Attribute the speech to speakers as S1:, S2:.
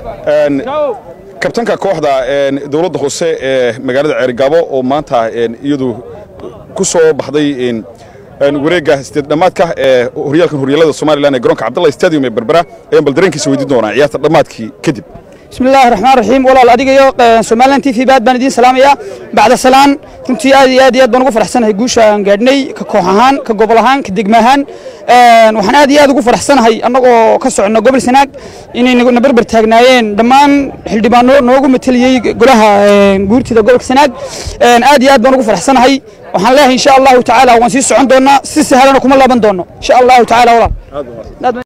S1: kabtanka kooxda dawladda hoose ee magaalada Ceerigaabo oo maanta iyadu ku soo baxday wareegga sideed dhamaadka ee horyaalada Soomaaliland ee garoonka Cabdullahi Stadium ee Berbera ayaan bal dareenkiisa weydiin doonaa ciyaarta dhamaadkii kadib.
S2: بسم الله الرحمن الرحيم والله adigayo Soomaaliland TV baad baan idin salaamaya bacda salaan runtii aad baan ugu faraxsanahay guusha aan gaadhnay ka koox ahaan ka gobol ahaan ka degmo ahaan waxaan aad ugu faraxsanahay anagoo ka socono gobol Sanaag inay nagu barbar taagnaayeen dhammaan xildhibaano noogu meteliyay golaha guurtida gobolka Sanaag aad baan ugu faraxsanahay waxaan leeyahay insha Allah ta'ala waan sii socon doonaa si sahlan kuma laaban doono insha Allah ta'ala walaal